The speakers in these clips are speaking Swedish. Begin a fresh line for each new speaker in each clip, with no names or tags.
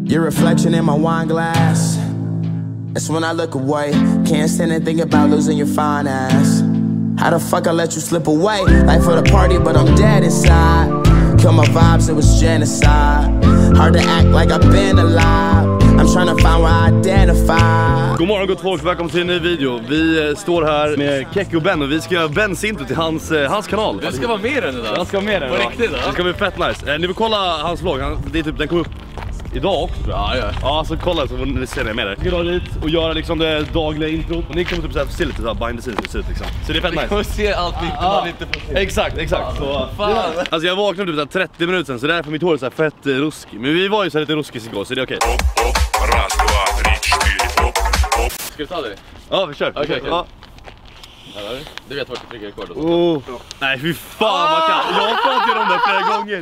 Your reflection in my wine glass. That's when I look away. Can't stand and think about losing your fine ass. How the fuck I let you slip away? Life for the party, but I'm dead inside. Kill my vibes, it was genocide. Hard to act like I've been alive. I'm trying to find where I identify.
God morgon gott folk, välkommen till en ny video. Vi står här med Keke och Ben och vi ska göra Bens intro till hans kanal.
Du ska vara med den idag.
Han ska vara med den.
På riktigt då?
Det ska bli fett nice. Ni vill kolla hans vlogg, det är typ, den kom upp idag också. Ja, så kolla så ni ser det med det. Vi ska dra dit och göra liksom det dagliga introt. Och ni kommer typ såhär se lite såhär behind the scenes ut liksom. Så det är fett nice.
Vi kommer se allt man inte får se.
Exakt. Så,
fan.
Alltså jag vaknade typ 30 minuter sen så därför mitt hår är så här fett ruskig. Men vi var ju så här lite ruskig igår så det är okej.
Ska vi ta det?
Ja, vi kör.
Okej.
Ja.
Du vet vart du trycker rekord och så.
Nej, fy fan vad kan. Jag har fått göra dem där flera gånger.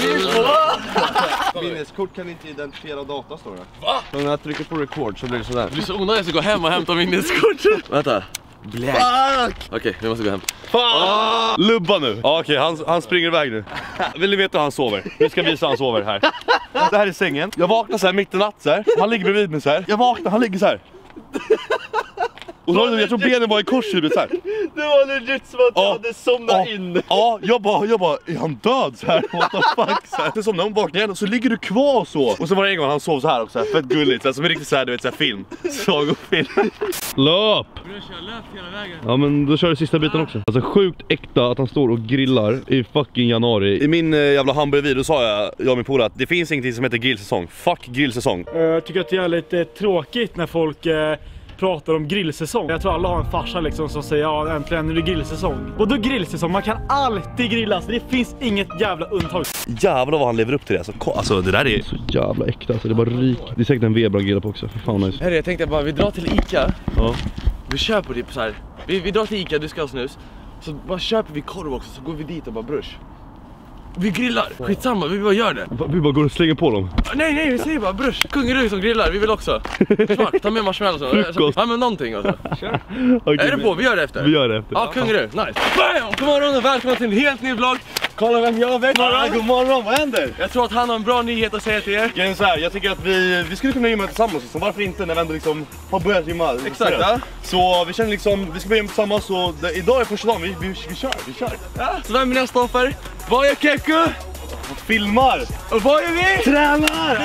Minneskort kan inte identifiera data, står det.
Va?
Men när jag trycker på record så blir det sådär.
Det blir så onödigt att gå hem och hämta minneskort. Vänta.
Fuck!
Okej, vi måste gå hem.
Fan! Lubba nu. Ja, okej, han springer iväg nu. Vill ni veta hur han sover? Vi ska visa hur han sover här. Det här är sängen. Jag vaknar så här mitt i natt så här. Han ligger bredvid mig så här. Jag vaknar, han ligger så här. Och så, jag tror benen var i kors i så här.
Det var legit som att jag hade somnat in.
Ja, jag bara, är han död så här? What the fuck så här. Det är som när hon vaknar igen och så ligger du kvar så. Och så var det en gång han sov så här också, fett gulligt så här, som är riktigt så här, du vet så här film. Sagofilm. Löp!
Du kör löp hela vägen.
Ja, men då kör du sista biten också. Alltså sjukt äkta att han står och grillar i fucking januari. I min jävla hamburgervideo sa jag min polare att det finns ingenting som heter grillsäsong. Fuck grillsäsong.
Jag tycker att det är lite tråkigt när folk pratar om grillsäsong. Jag tror alla har en farsa liksom som säger ja, äntligen är det grillsäsong. Och då grillsäsong, man kan alltid grilla så det finns inget jävla undantag.
Jävlar vad han lever upp till det. Alltså det där är så jävla äkta. Alltså, det är bara rik. Det är säkert en Vebra grilla på också. För fan nice.
Herre, jag tänkte bara, vi drar till Ica.
Ja.
Vi köper typ så här. Vi drar till Ica, du ska ha snus. Så bara köper vi korv också, så går vi dit och bara brush. Vi grillar, skitsamma, vi bara gör det.
Vi bara går och slänger på dem.
Nej, vi säger bara brush. Kungerud som grillar, vi vill också. Smak, ta med marshmallows och så. Ja, men någonting också. Kör. Okay, är det på? Vi gör det efter.
Vi gör det efter.
Ja, Kungerud, nice. Bam! God morgon och välkommen till en helt ny vlogg. Kolla vem jag vet.
God morgon, vad händer?
Jag tror att han har en bra nyhet att säga till er.
Grejen så här, jag tycker att vi skulle kunna gymma tillsammans. Så varför inte när vi ändå liksom har börjat gymma?
Exakt, ja.
Så vi känner liksom, vi ska börja tillsammans. Så idag är första dagen, vi kör.
Ja, så vem är nästa offer? Vad är Keke?
Filmar!
Och vad är vi?
Tränar!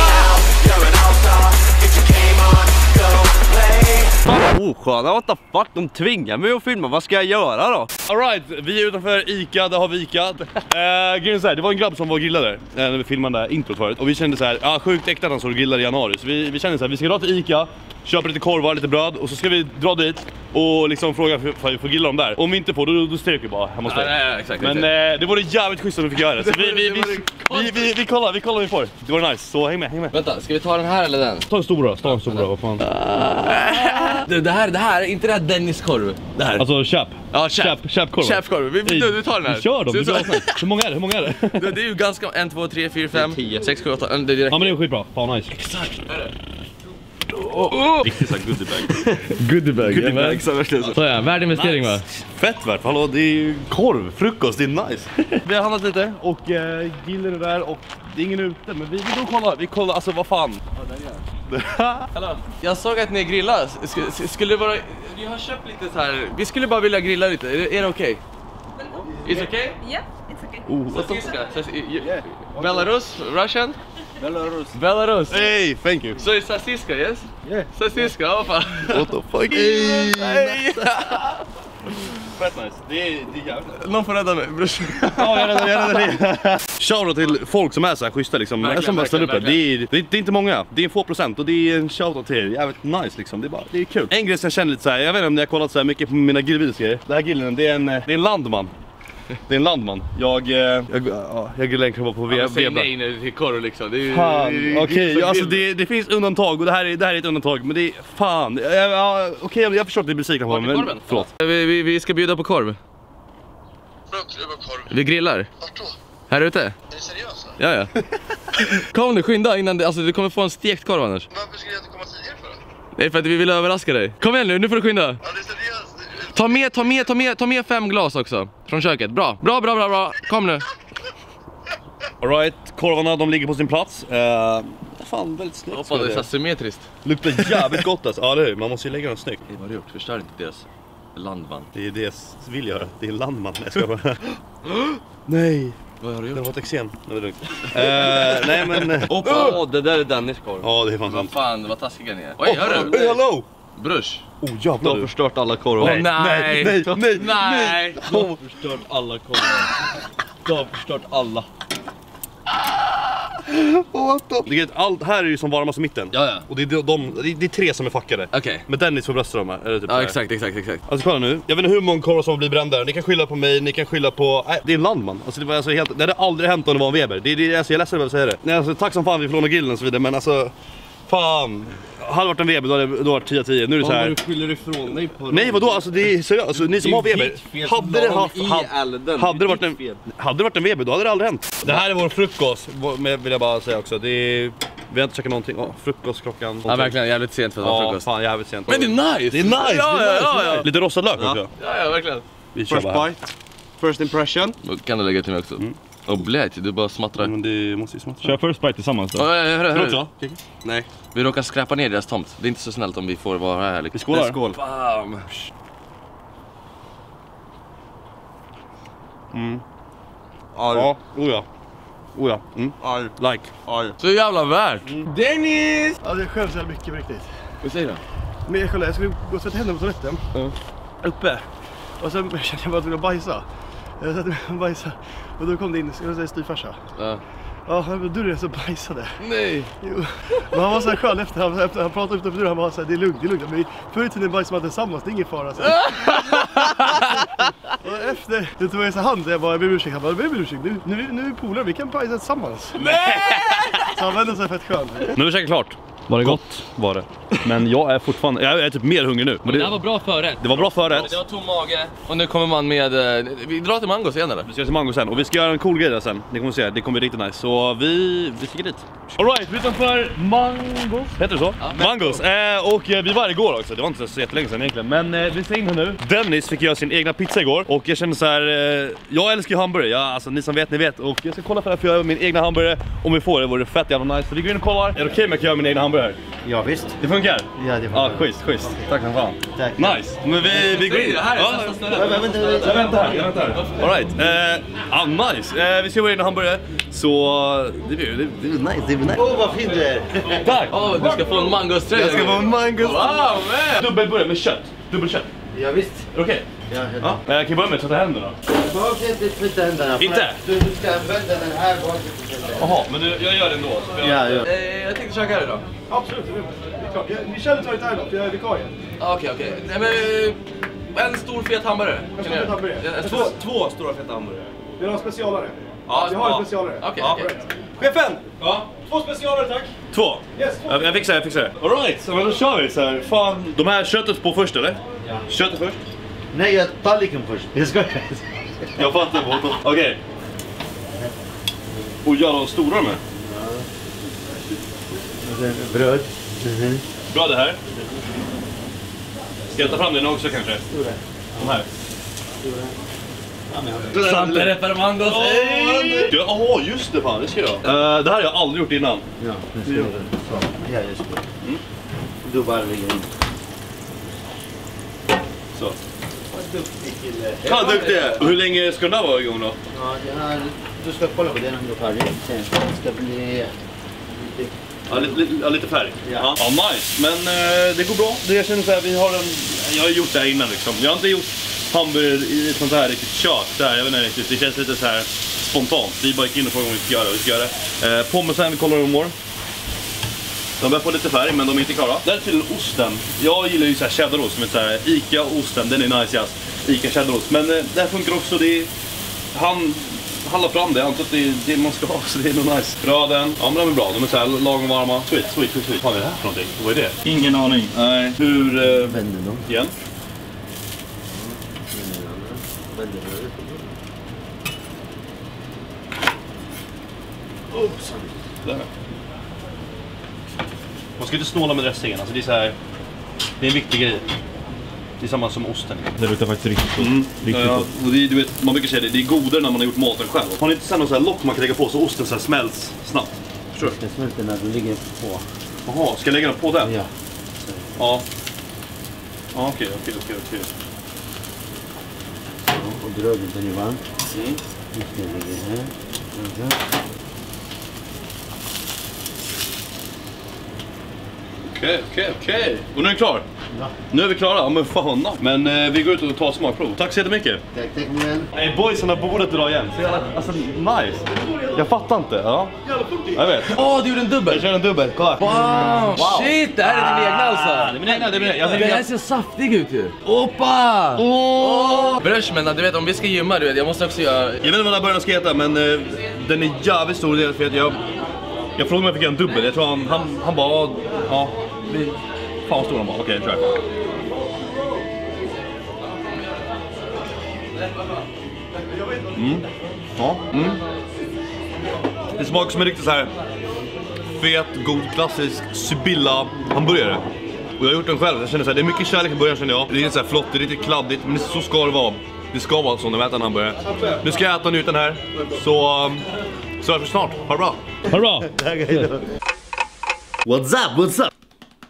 Osköna, what the fuck? De tvingar mig att filma, vad ska jag göra då?
Alright, vi är utanför Ica, där har vi Ica. Grejen så här, det var en grabb som var grillade när vi filmade där introt förut. Och vi kände så här, sjukt äkta att han så grillade i januari. Så vi kände så här, vi ska dra till Ica, köpa lite korvar, lite bröd. Och så ska vi dra dit och liksom fråga om vi får grilla dem där. Om vi inte får, då sträcker vi bara hemma hos dig.
Nej, exakt.
Men det var det jävligt schysst att vi fick göra det. Så vi kollar om vi får. Det var nice, så häng med.
Vänta, ska vi ta den här eller den?
Ta en stor bra, vad fan.
Det här, inte det här Dennis korv. Det här.
Alltså köp.
Ja,
köpkorv.
Köpkorv. Vi tar den här.
Vi kör dem. Hur många är det?
Det är ju ganska 1, 2, 3, 4, 5, 6, 7, 8.
Ja, men det är skitbra. Fan nice.
Exakt.
Riktigt såhär goodiebag.
Så ja, värd investering va?
Fett värt, hallå, det är ju korv, frukost, det är nice. Vi har handlat lite och gillar det där och det är ingen ute. Men vi kollar, alltså vad fan.
Hallå. Jag såg att ni grillar. Skulle det vara... Vi har köpt lite så här. Vi skulle bara vilja grilla lite. Är det okej? It's okay?
Yeah, it's okay.
Sassiska. Belarus? Russian? Belarus.
Hey, thank you.
So it's sassiska, yes?
Yeah.
Sassiska, vad fan?
What the fuck? Hey. Fett nice. Det är jävligt.
Någon får rädda mig, brors.
Ja, jag räddar dig. Shoutout till folk som är så här schyssta liksom.
Verkligen,
som bara ställer upp
verkligen.
det är inte många. Det är få procent och det är en shoutout till er. Jävligt nice liksom. Det är kul. En grej som jag känner lite så här. Jag vet inte om ni har kollat så här mycket på mina grillvideos. Det här grillen, det är en landman. Det är en landman. Jag grillar en krabba på Vebra.
Säg nej när till korv liksom.
Okej, alltså det finns undantag och det här är ett undantag. Men det är fan. Okej, jag förstår att det är besvikna på mig. Men förlåt.
Vi ska bjuda på korv. Vi grillar.
Vart då?
Här ute.
Är det seriöst?
Ja. Kom nu, skynda innan du kommer få en stekt korv annars.
Varför skulle jag inte komma tidigare för det?
Det är för att vi vill överraska dig. Kom igen nu får du skynda.
Ja, det är seriöst.
Ta med 5 glas också från köket. Bra. Kom nu.
Alright, korvarna de ligger på sin plats. Fan, väldigt snyggt.
Hoppas det är så symmetriskt.
Luktar jävligt gott alltså. Ja, det är. Man måste ju lägga dem snyggt.
Vad har du gjort? Förstör inte deras landman.
Det är det jag vill göra. Det är landman. Jag ska bara... Nej.
Vad har du
Det
gjort?
var ett exem. Det var lugnt. Nej men...
Det där är Dennis korv.
Ja, det är fan
Vad
sant.
fan, vad taskiga ni är. Oj, hör du?
Hey, hello!
Brush.
Oh jävlar du.
förstört alla korvar.
Nej, nej, nej,
nej.
Du har
förstört alla korvar. Du har förstört alla.
Allt här är ju som varmast i mitten.
Ja.
Och det är tre som är fuckade.
Okej.
Men Dennis får brösta dem här. Eller typ
Ja,
här.
exakt.
Alltså kolla nu, jag vet inte hur många korvar som blir brända. Ni kan skylla på mig, ni kan skylla på... Nej, det är en landman. Alltså det var alltså helt... Det hade aldrig hänt om det var en Weber. Alltså, jag är ledsen att säga det. Nej, alltså, tack som fan vi får låna grillen och så vidare, men alltså... Fan... Hade varit en Weber då hade det varit 10-10. Nu är det så här...
Du skyller ifrån dig på...
Nej vadå, alltså det är seriöst, alltså, ni som har Weber. Hade det varit en Weber då hade det aldrig hänt. Det här är vår frukost, vill jag bara säga också. Det är... Vi har inte käkat någonting. Frukost klockan.
Ja, verkligen jävligt sent för att vara frukost.
Fan jävligt sent.
Men det är nice!
Det är nice!
Ja.
Lite rostad lök också.
Ja, verkligen.
Vi kör bara här.
First impression.
Då kan du lägga till mig också. Och blöjt, du bara smattrar.
Men det måste ju smattra.
Kör first bite tillsammans då.
Hörru.
Nej.
Vi råkar skräpa ner deras tomt. Det är inte så snällt om vi får vara här.
Vi skålar.
Skål.
Bam.
Ja, oh ja. Like.
Så jävla värt.
Dennis!
Ja, det skäms så mycket på riktigt.
Vad säger du?
Men jag skulle gå och sätta händerna på toaletten. Uppe. Och sen kände jag bara att jag ville bajsa. Jag satte mig och bajsa. Och då kom det in en styvfarsa. Ja, du är så bajsade.
Nej.
Jo. Men han var så här skön efter. Han pratade utanför dörren. Han var så här, det är lugnt. Men förr i tiden bajsade man tillsammans, det är ingen fara. Så. Och efter, det tog jag så hand. Jag bara, jag ber ursäkt. Han bara, jag ber ursäkt. Nu är vi polare, vi kan bajsa tillsammans. Nej! Så han vände sig fett skön.
Nu är det säkert klart. Var det gott? Var det. Men jag är fortfarande, jag är typ mer hungrig nu. Men
Det här var bra förrätt.
Det var bra förrätt.
Det var tom mage. Och nu kommer man med... Vi drar till Mango sen eller?
Vi ska till Mango sen och vi ska göra en cool grej där sen. Ni kommer se, det kommer bli riktigt nice. Så vi sticker dit. Alright, utanför Mangos. Heter det så? Ja, Mangos. Och vi var igår också. Det var inte så jättelänge sedan egentligen. Men vi ska in här nu. Dennis fick göra sin egna pizza igår. Och jag kände så här, jag älskar ju hamburgare. Ja, alltså ni som vet, ni vet. Och jag ska kolla för att jag göra min egna hamburgare. Om vi får det, vore det fett jävla nice. Så vi går in och kollar. Är det okej om jag kan göra min egna hamburgare?
Ja visst.
Det funkar?
Ja, det funkar.
Ja, schysst. Tack som fan.
Tack.
Nice. Men vi går in.
Det här är nästan stället.
Jag väntar här. Alright. Nice. Vi ska vara egna hamburgare. Så det blir nice.
Åh, vad fin du är.
Tack.
Du ska få en mangoströja.
Jag ska få en mangos.
Wow, man!
Dubbelburgare med kött. Dubbelkött.
Ja visst.
Är det okej?
Ja.
Jag kan börja med att tvätta händerna.
Behöver inte flytta händerna.
Inte?
Du ska använda den här bakom.
Jaha, men jag gör det ändå.
Ja.
Jag tänkte köka här idag.
Absolut, det är klart. Vi känner inte här idag, för jag är vikarie.
Okej. Nej men... En stor fet hamburgare. Kan jag göra?
Två stora feta hamburgare.
Vi har en specialare.
Ja,
Vi har en specialare.
Okej.
Chefen!
Ja.
2 specialare, tack.
2.
Yes, 2.
Jag fixar det. Alright, så men då kör vi så här. Fan. De här köttet på först eller? Ja. Köttet först?
Nej, jag tallriken först. Jag ska.
Jag fattar på. Okej. Och jävlar vad stora de är.
Bröd.
Bra det här. Ska jag ta fram den också kanske?
Stora.
De här.
Santa reparamangos.
Ja, just det fan, det ska jag. Det här har jag aldrig gjort innan.
Ja, det ska jag. Ja, just det. Du bara lägger in.
Så.
Vad duktig kille.
Ja, duktig. Hur länge ska den där vara igång då?
Ja, det här, du ska kolla på den om du är färdig. Sen ska det bli
Ja, lite färg.
Ja.
Ja, nice. Men det går bra. Jag känner så här, jag har gjort det här innan liksom. Jag har inte gjort hamburgare i ett sånt här riktigt kök där, jag vet inte riktigt. Det känns lite så här spontant. Vi bara gick in och frågade om vi ska göra det. Pommesen, vi kollar hur de mår. De börjar få lite färg, men de är inte klara. Det här är till osten. Jag gillar ju så här cheddarost, som är så här Ica-osten, den är nice, yes. Ica cheddarost. Men det här funkar också, han la fram det, jag antar att det är det man ska ha, så det är nog nice. Bröden, ja men de är bra, de är så här lagom varma. Sweet. Vad är det här för någonting? Vad är det?
Ingen aning.
Nej, hur...
vänder dem.
Igen?
Vänder dem.
Oops. Där. Man ska inte snåla med dressingen, alltså det är så här. Det är en viktig grej. Det är samma som osten.
Det luktar faktiskt riktigt gott. Riktigt
Ja,
gott.
och det, du vet, man brukar säga det är godare när man har gjort maten själv. Har ni inte sen någon sån här lock man kan lägga på så osten så här smälts snabbt? Förstår du?
Det smälter när du ligger på.
Jaha, ska jag lägga den på den?
Ja.
Ja. Ja, okej.
Och drögen den är varm.
Mm.
Nu ska jag lägga här.
Okej. Och nu är vi klar?
Ja.
Nu är vi klara, ja, men fan. Men vi går ut och tar smakprov. Tack så jättemycket.
Tack min vän.
Nej, boysen har bordet idag igen. Så jävla, alltså, nice. Jag fattar inte, ja. Jag vet.
Åh, du gjorde en dubbel!
Jag kör en dubbel, kolla.
Wow, shit! Det här är din egna alltså!
Det är min egna, det är min egna.
Den här ser saftig ut ju! Oppa! Åh! Brösch, men du vet om vi ska gymma, du vet, jag måste också göra...
Jag vet inte vad den här början ska heta, men den är jävligt stor del för att jag frågade om jag fick en dubbel. Jag tror han bara, ja, fan stor han bara. Okej, kör. Ja. Det smakar som en riktigt så här fet, god, klassisk Sibylla hamburgare. Och jag har gjort den själv. Jag känner så här, det är mycket kärlek i början känner jag. Det är så här flott, det är riktigt kladdigt, men så ska det vara. Det ska vara så när man äter en hamburgare. Nu ska jag äta ut den här. Så är det för snart. Ha det bra.
Ha det bra!
What's up?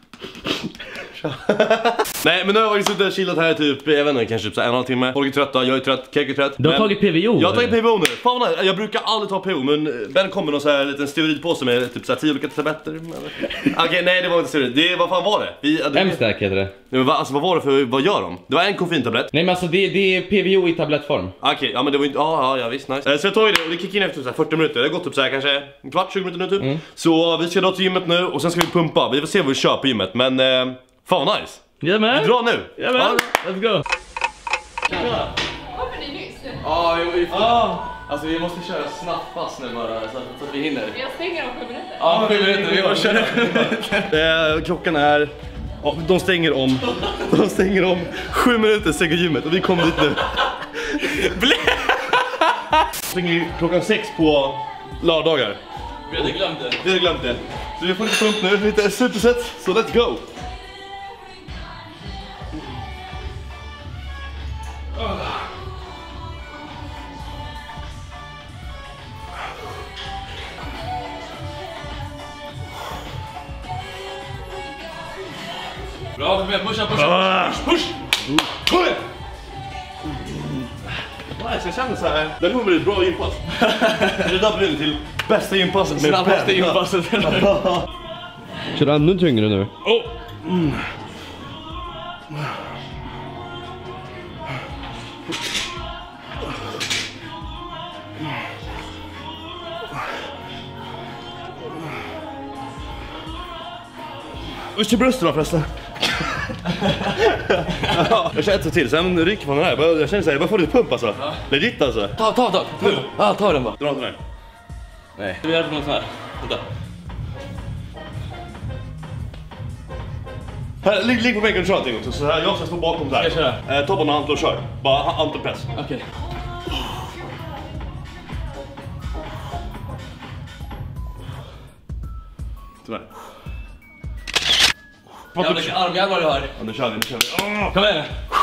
Nej, men nu har jag suttit och chillat här typ, jag vet inte, kanske typ så 1,5 timme. Folk är trötta, jag är trött, Kek är trött.
Du har tagit PVO?
Jag har tagit PVO nu. Fan vad nice. Jag brukar aldrig ta PVO, men Ben kommer någon så här liten steroidpåse med typ så här 10 olika tabletter. Okej, nej det var inte steroid. Det, vad fan var det?
M-stack heter det.
Men alltså vad var det för, vad gör de? Det var en koffeintablett.
Nej men alltså det är PVO i tablettform.
Okej, ja men det var inte, ja visst, nice. Så jag tog det och det kickade in efter så här 40 minuter. Det har gått typ så här kanske en kvart, 20 minuter nu typ. Så vi ska dra till gymmet nu och sen ska vi pumpa. Vi får se vad vi kör på gymmet, men fan vad nice.
Jajamän!
Vi drar nu.
Jajamän! Let's go!
Kommer ni nyss?
Ja, vi får... Alltså vi måste köra snabbt fast nu bara så att vi hinner.
Jag stänger om 7 minuter.
Ja, 7 minuter, vi bara kör.
Klockan är... Ja, de stänger om 7 minuter, stänger gymmet och vi kommer dit nu. Stänger klockan 6 på lördagar.
Vi hade glömt det.
Vi har glömt det. Så vi får lite pump nu, lite superset, så let's go!
Bra, kom igen, pusha! Push!
Kom igen! Nice, jag känner såhär, det kommer bli ett bra gympass. Det där blir till bästa gympasset med
Snabbaste gympasset.
Kör ännu tyngre nu.
Usch till brösten förresten. Jag känner ett till, sen rycker man den här. Jag känner såhär, jag bara får lite pump alltså. Legit alltså.
Ta. Ja, ta den bara.
Dra inte den.
Nej. Vi gör det på något sån här. Vänta.
Här, ligg på bänken och kör allting också. Så här, jag ska stå bakom så här.
Ska jag köra?
Ta bara hantel och kör. Bara hantelpress.
Okej.
Sådär.
Jävlar vilka armjävlar du har.
Ja, nu kör vi.
Kom igen.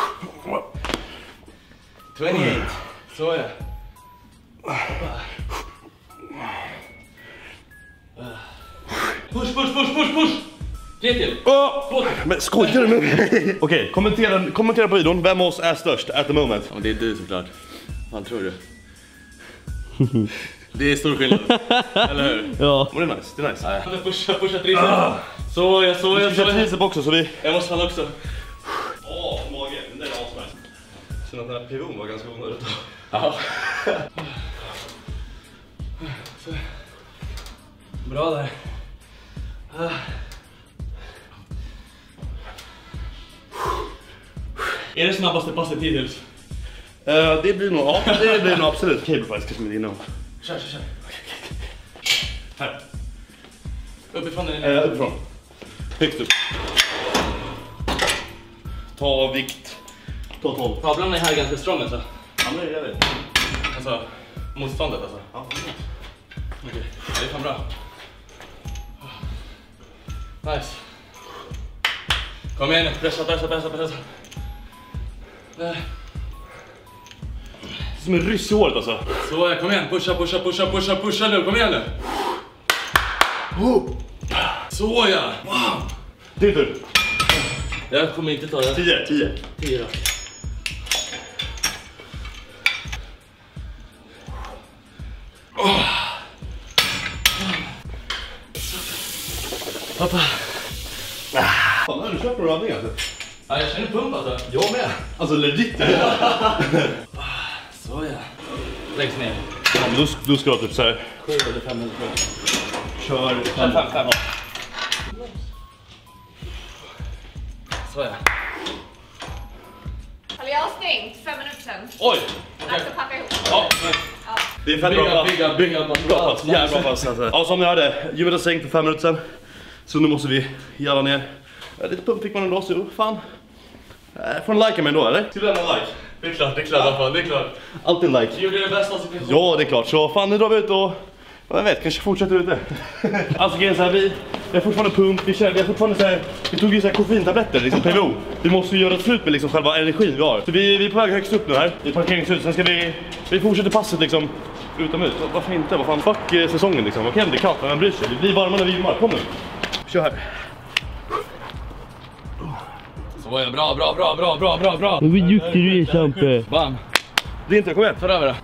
28. Så är det. Push. 3 till.
Men skojar du med mig? Okej, kommentera på videon. Vem av oss är störst at the moment?
Ja, det är du såklart. Vad tror du? Det är stor skillnad. Eller hur?
Ja.
Men det är nice, det är nice.
Pusha tricep. Så
Vi ska köra tricep också så vi...
Jag måste fan också.
Mage, den där är asnice. Sen att den här PVOn var ganska onödigt.
Ja. Bra där. Är det snabbaste passet hittills?
Det blir nog, det blir nog absolut. Cablefies kanske med innan.
Kör.
Här.
Uppifrån eller?
Uppifrån. Högst upp. Ta vikt. Ta 12.
Tavlan är här ganska strong alltså.
Ja, men jag vet.
Alltså, motståndet alltså.
Ja,
Okej, det är fan bra. Nice. Kom igen nu, pressa.
Som en ryss i håret alltså.
Så, kom igen. Pusha nu. Kom igen nu. Så ja. Wow.
Din tur.
Jag kommer inte ta det.
10
då. Pappa.
Fan, har du köpt några övningar?
Ja, jag känner pump alltså. Jag med.
Alltså legit.
Så ja. Läggs ner.
Ja, men då ska jag typ såhär.
7 eller 5 minuter.
Kör
5. Så ja.
Hallå, jag har stängt 5 minuter sedan.
Oj!
Dags att packa ihop.
Ja. Det är fett bra pass. Jävla bra pass alltså. Ja, som ni hörde, gymmet har sänkt för 5 minuter sedan. Så nu måste vi jävla ner. Ja, lite pump fick man ändå, så fan. Får en like mig ändå, eller? Ska du lämna en like?
Det är klart i alla fall, det är klart.
Alltid en like.
Du gjorde det bästa situationen.
Ja, det är klart. Så fan, nu drar vi ut och... Jag vet, kanske fortsätter ute. Alltså grejen är såhär, vi är fortfarande pump, vi är fortfarande såhär... Vi tog ju såhär koffeintabletter, liksom PVO. Vi måste ju göra slut med liksom själva energin vi har. Så vi är på väg högst upp nu här, i parkeringshuset. Sen ska vi fortsätter passet liksom utomhus. Varför inte? Vad fan, fuck säsongen liksom. Okej, det är kallt, men man bryr sig. Vi blir varma när vi gymmar, kom nu. Kör här.
Så är bra.
Hur duktig du är, Sampe.
Bam.
Det är inte, kom igen.
För över det.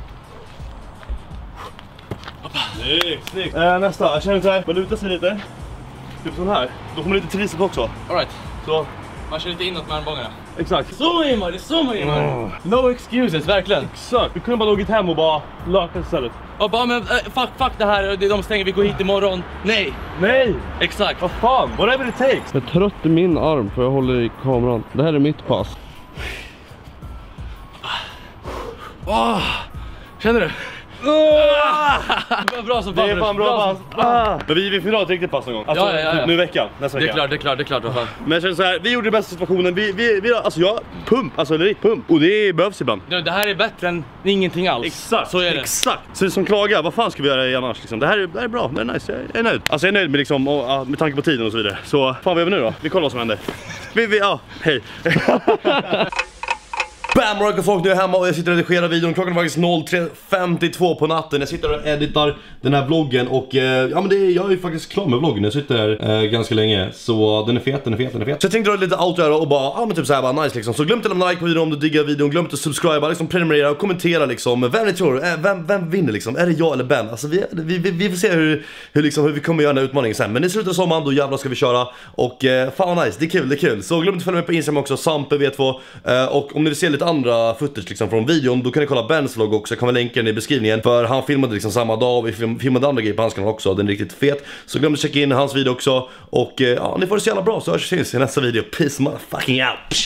Snyggt. Nästa, jag känner såhär, man lutar sig lite. Typ sån här. Då kommer lite triceps också.
All right.
Så,
Man kör lite inåt med armbågarna.
exakt.
Så är man, det är så man gör. No excuses, verkligen.
Exakt. Du kunde bara logit hem och bara löka istället.
Och bara, men fuck det här, de stänger, vi går hit imorgon. Nej.
Nej!
Exakt.
Vad fan, whatever it takes.
Jag är trött i min arm för jag håller i kameran. Det här är mitt pass.
Känner du? Bra som
Det är fan bra pass. Men vi får dra ett riktigt pass någon gång. Alltså,
Ja.
nu i veckan, nästa vecka.
Det är klart.
Men jag känner så här, vi gjorde det bästa situationen. Alltså jag pump, alltså eller pump. Och det behövs ibland.
Det här är bättre än ingenting alls.
Exakt,
så är det.
Exakt. Så som klagar, vad fan ska vi göra annars liksom? Det här är bra, det är nice, jag är nöjd. Alltså jag är nöjd med liksom, med tanke på tiden och så vidare. Så fan vad gör vi nu då? Vi kollar vad som händer. Hej. Bam, Rock och folk, nu är jag hemma och jag sitter och redigerar videon. Klockan är faktiskt 03:52 på natten. Jag sitter och editar den här vloggen och ja men jag är faktiskt klar med vloggen. Jag sitter här ganska länge, så den är fet. Så jag tänkte dra lite outro här och bara, ja men typ såhär bara nice liksom. Så glöm inte att lämna like på videon om du diggar videon. Glöm inte att subscriba, liksom prenumerera och kommentera liksom. Vem ni tror, vem vinner liksom? Är det jag eller Ben? Alltså vi får se hur vi kommer göra den här utmaningen sen. Men i slutet av sommaren, då jävlar ska vi köra. Och fan vad nice, det är kul. Så glöm inte att följa med på Instagram också, Sampe V2. Och om ni vill se lite andra footage liksom från videon, då kan ni kolla Bens vlogg också. Jag kommer länka den i beskrivningen, för han filmade liksom samma dag och vi filmade andra grejer på hans kanal också. Den är riktigt fet, så glöm att checka in hans video också. Och ja, ni får det så jävla bra, så hörs vi i nästa video. Peace motherfucking out.